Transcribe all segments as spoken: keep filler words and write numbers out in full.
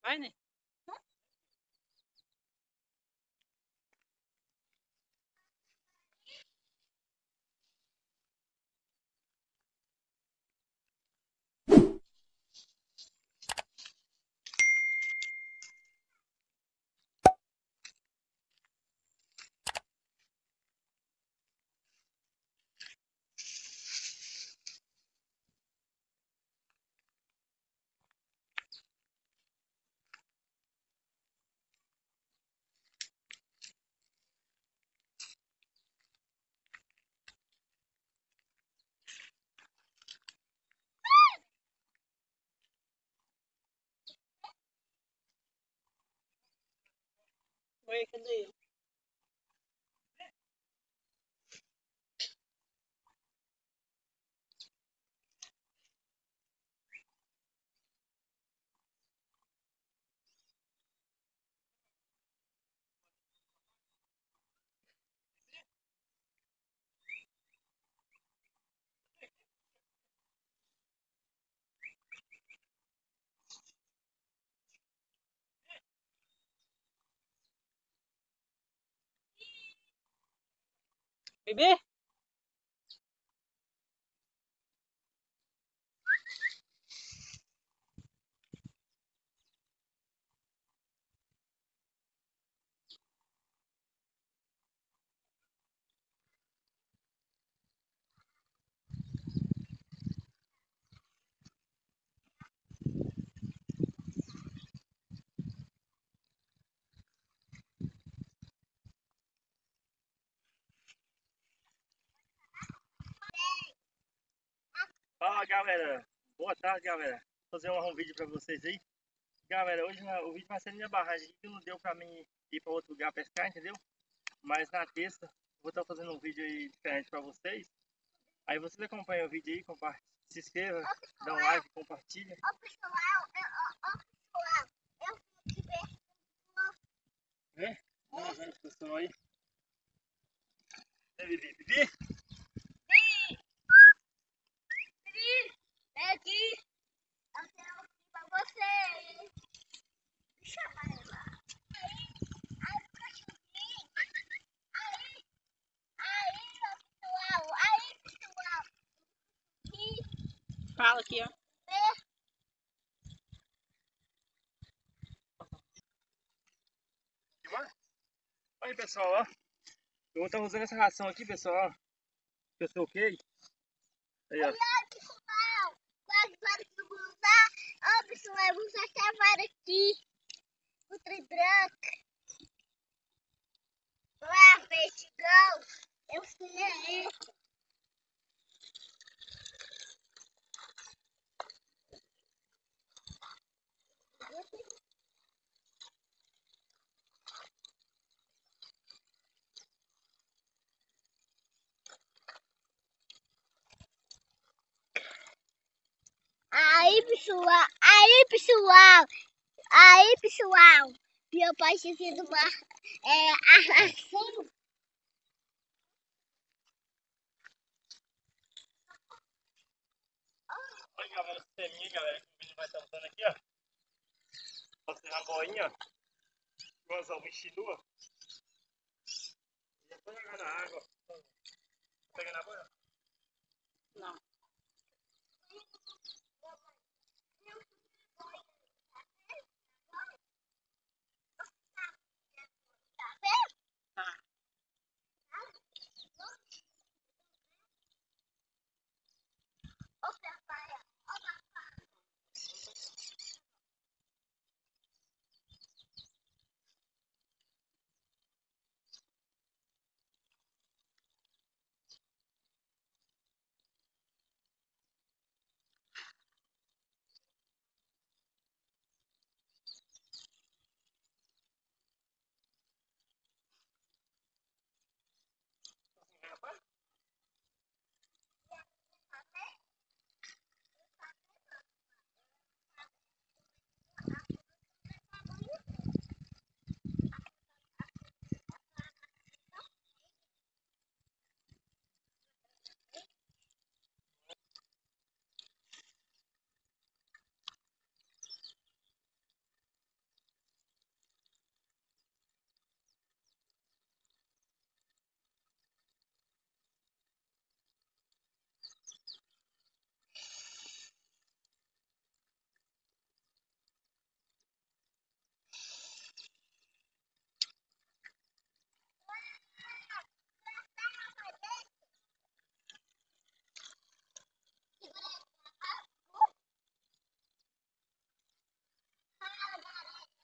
Vai, né? Oi, cadê ele? Bebê? Fala galera, boa tarde galera. Vou fazer um, um vídeo pra vocês aí. Galera, hoje na, o vídeo vai ser minha barragem que não deu pra mim ir pra outro lugar pescar, entendeu? Mas na terça vou estar fazendo um vídeo aí diferente pra vocês. Aí vocês acompanham o vídeo aí, compartilha, se inscreva, dá um like, compartilha. Ô pessoal, eu, ô, ô, pessoal, eu vim aqui ver. É? Vamos ver a pessoal aí. É, Bibi, Bibi? Vem aqui, eu tenho aqui pra vocês. Chama ela. Aí, aí, cachorrinho. Aí, aí, ó, pessoal, aí, pessoal. Aqui, Fala aqui, ó. vê. Aí pessoal, ó. Eu vou estar usando essa ração aqui, pessoal, ó. Que eu sou ok. Aí, ó. Olha, pessoal, quase, quase que eu vou usar. Ó, pessoal, eu vou usar essa vara aqui. Outra branca. Lá, peixigão. Eu ensinei esse. Aí, pessoal, aí, pessoal, aí, pessoal, meu pai tinha sido uma é, arração. Olha galera, essa seminha, galera, que o vídeo vai estar usando aqui, ó. Fazer uma boinha, ó. Igualzão uma enxinua. E é só jogar na água. Pega na banha. Não. Tá.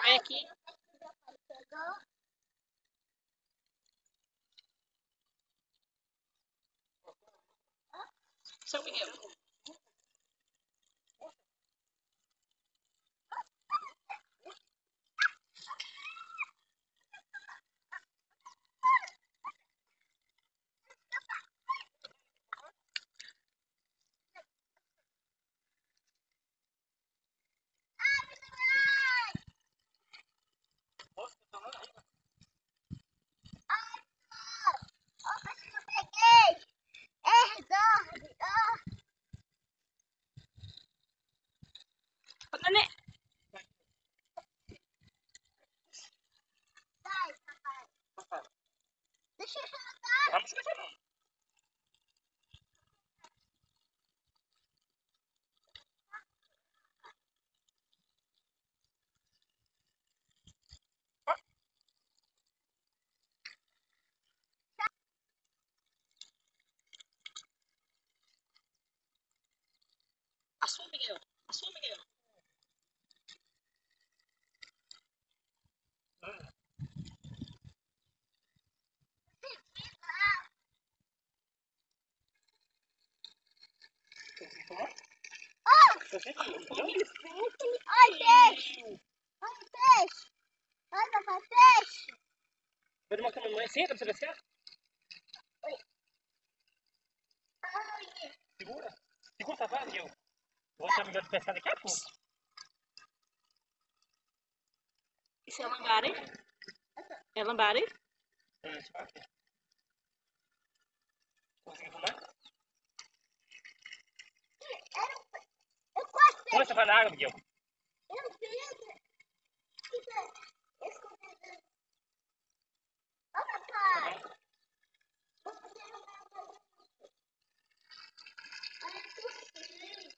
Vai aqui. Pegou. Seu Miguel. Ó, parece que eu peguei. É redondo. Ó. Ô, Nenê. Sai, papai. Deixa eu jogar. Vamos ver. Assuma, Miguel. Assuma, Miguel. Olha, peixe. Olha, peixe. Olha, papai, peixe. Pode mostrar a mamãe. Senta pra você pescar. Olha. Segura. Segura essa vara, Miguel. Vou deixar o Miguel de pescar daqui a pouco. Isso é lambari? É lambari? É, deixa eu ver. Conseguiu filmar? Eu quase Põe essa vara na água, Miguel. Eu fiz. Escondendo. Ó, papai. Olha tudo.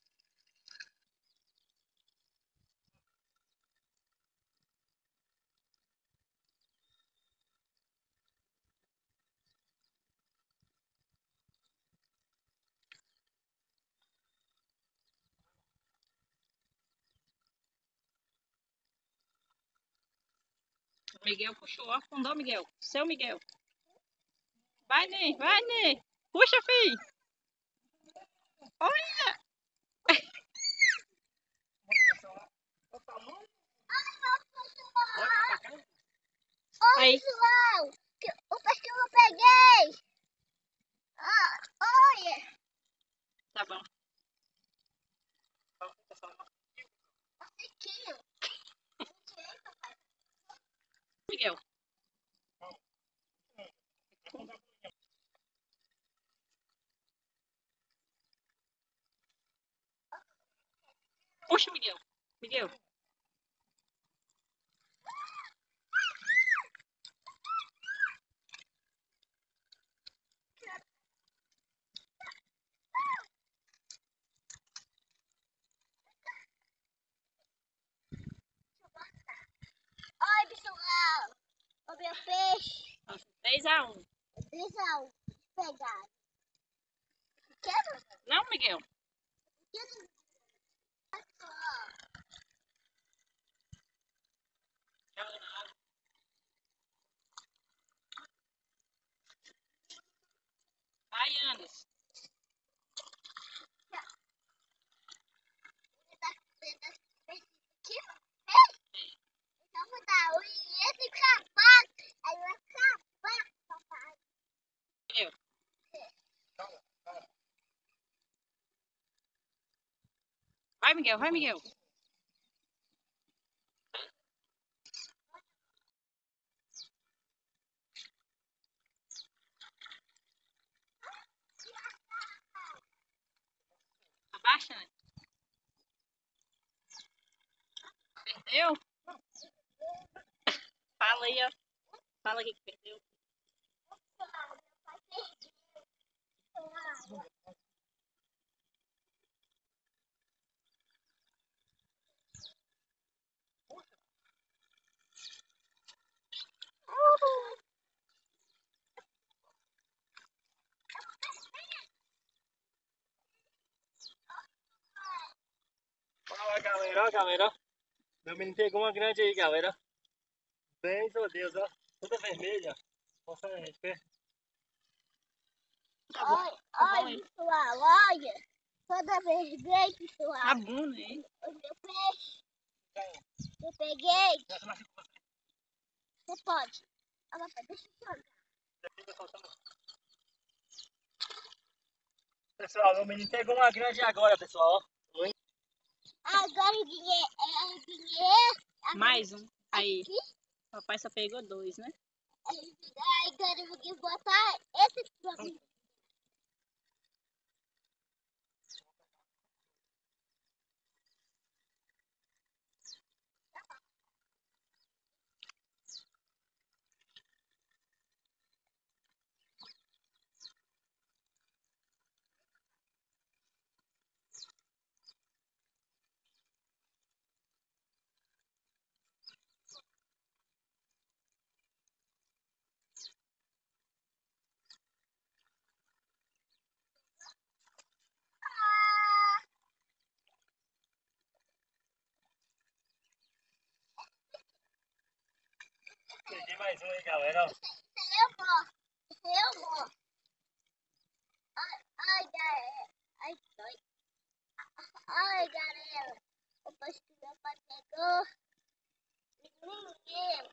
O Miguel puxou, ó. Afundou, Miguel. Seu Miguel. Vai, Ney. Vai, Ney. Puxa, filho. Olha. Olha, Aí. pessoal. que- O peixe que eu peguei. Ah, olha. Tá bom. Um sequinho. Miguel. Puxa, Miguel. Miguel. Olha, pessoal. O meu peixe. três a um. Deixa pegar. Quero? Não, Miguel. Quero. Vai, Anis. Então vou dar o esse acabar. Aí vai acabar, papai. Miguel. Vai, Miguel. Vai, Miguel. Abaixa, né? Perdeu? Fala aí, ó. Fala aqui que perdeu. Olha lá, galera. Olha, galera. Meu menino pegou uma grande aí, galera. Bem, meu Deus, ó. Toda vermelha. Mostra aí, gente. Tá bom, Olha, tá bom olha, aí. pessoal, olha. Toda vermelha, pessoal. Tá bom, né? O meu peixe. Eu peguei. Você pode. Ah, papai, deixa eu jogar. Pessoal, meu menino pegou uma grande agora, pessoal. Ó. Agora o dinheiro. É o dinheiro. Mais um. Aí. Aqui. Papai só pegou dois, né? Agora eu vou botar esse aqui pra mim. Peguei mais um aí, galera. Ó. Eu vou. Eu vou. Ai, ai, galera. Ai, dói. Ai, galera. O peixe que meu pai pegou. Ninguém.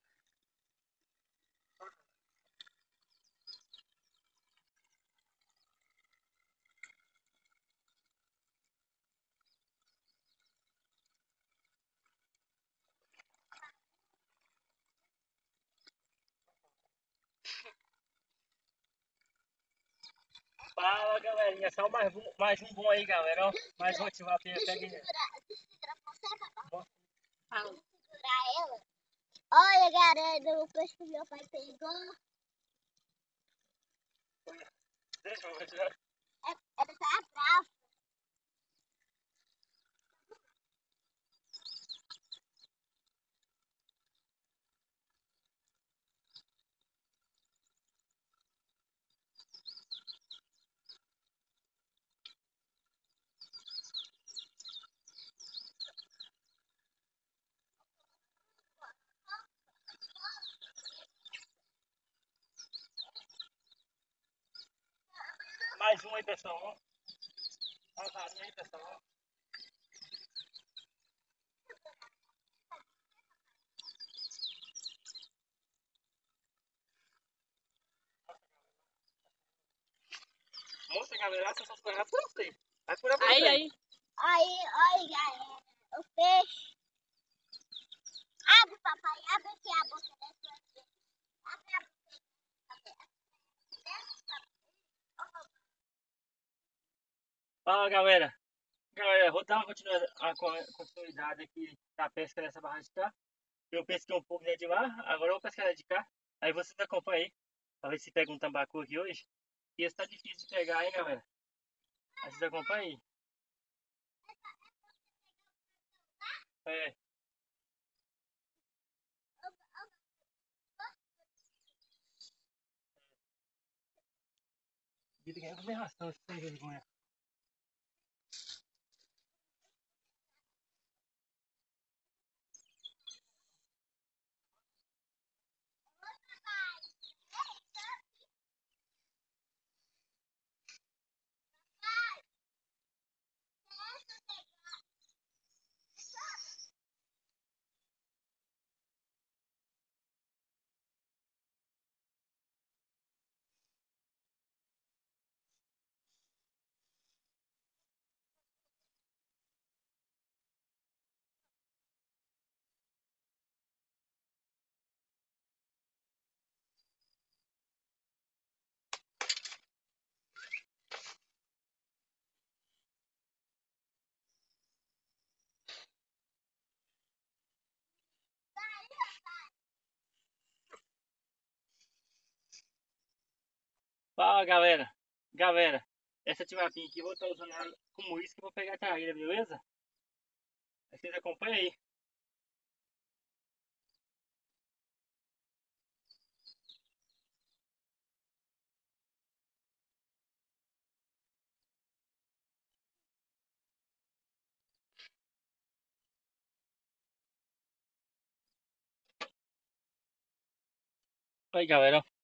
Fala, galerinha. Só mais um, mais um bom aí, galera. Ó. Mais um tilapia. Deixa eu Pega aí. segurar. Deixa eu segurar você, papai. Fala. Deixa eu segurar ela. Olha, galera. O peixe que meu pai pegou. Deixa eu ver. É, é dessa atrás. Mais um aí, pessoal. Ó. Mais um aí, pessoal. Ó. Mostra, galera. Essa só foi pra você. Vai por você. Aí, aí. Aí, olha, galera. O peixe. Abre, papai. Abre aqui a boca dessa aqui. Abre a boca. Fala, galera. Galera, vou dar uma continua- a co- continuidade aqui da pesca nessa barra de cá. Eu pesquei um pouco né, de lá, agora eu vou pescar de cá. Aí vocês acompanham aí, pra ver se pega um tambacu aqui hoje. E esse tá difícil de pegar, hein, galera. Aí vocês acompanham aí. É. Vida que é comer ração, isso tem vergonha. Fala, galera. Galera, essa tilapinha aqui eu vou estar usando ela como isca e vou pegar a traíra, beleza? Aí vocês acompanham aí. Aí, galera, ó.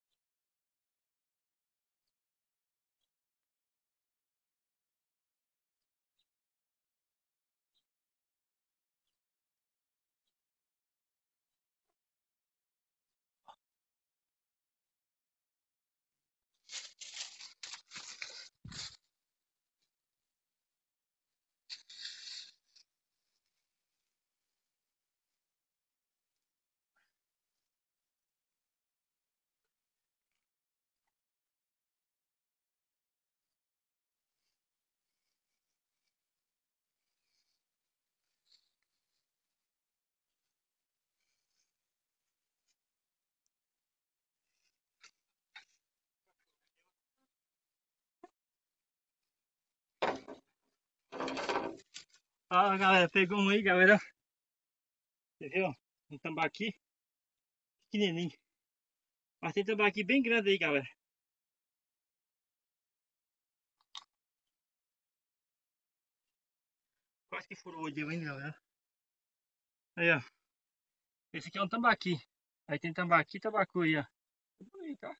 Ó, galera, pegou um aí, galera. Você viu? Um tambaqui pequenininho. Mas tem tambaqui bem grande aí, galera. Quase que furou o dedo, hein, galera. Aí, ó. Esse aqui é um tambaqui. Aí tem tambaqui e tabacu aí, ó. Aí, tá?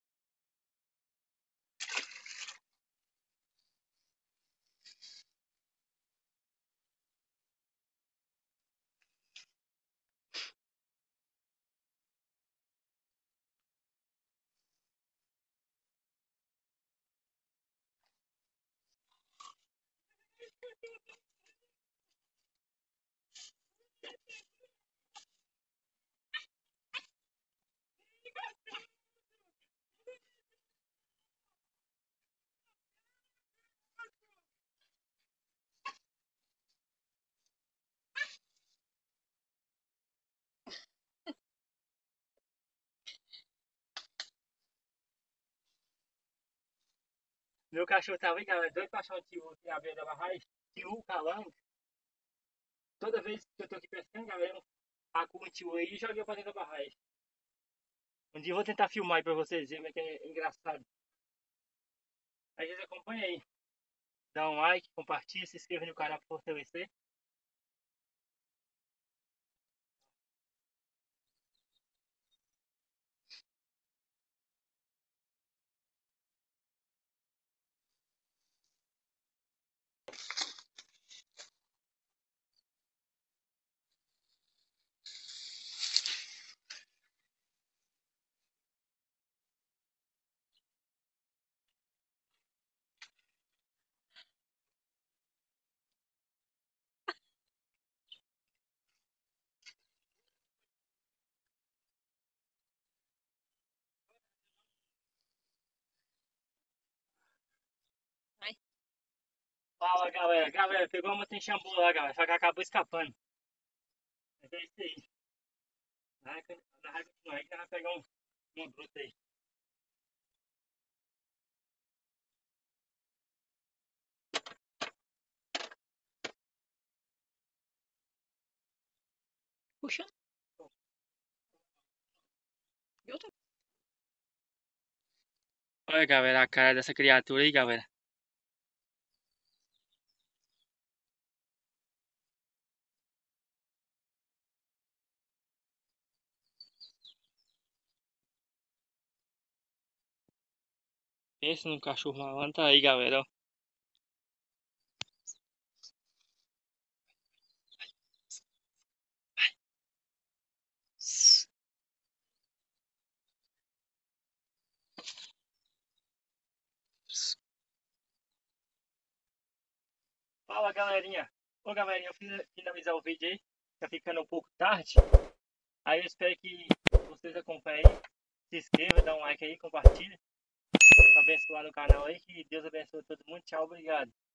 Meu cachorro tava aí, galera. Dois cachorros de tio aqui à beira da barragem. Tio, calango. Toda vez que eu tô aqui pescando, galera, acuo um tio aí e joguei pra dentro da barragem. Um dia eu vou tentar filmar aí pra vocês verem como é que é engraçado. Aí vocês acompanham aí. Dá um like, compartilha, se inscreva no canal pra fortalecer. Fala, galera. Galera, pegou uma tem shampoo lá, galera. Só que acabou escapando. Mas é isso aí. Vai continuar aí que vai pegar um, uma bruta aí. Puxa. E outra. Olha, galera, a cara dessa criatura aí, galera. Pensa num cachorro malandro, tá aí, galera, ó. Fala, galerinha. Ô, galerinha, eu fiz finalizar o vídeo aí. Tá ficando um pouco tarde. Aí eu espero que vocês acompanhem aí. Se inscreva, dá um like aí, compartilha. Abençoar no canal aí. Que Deus abençoe todo mundo. Tchau, obrigado.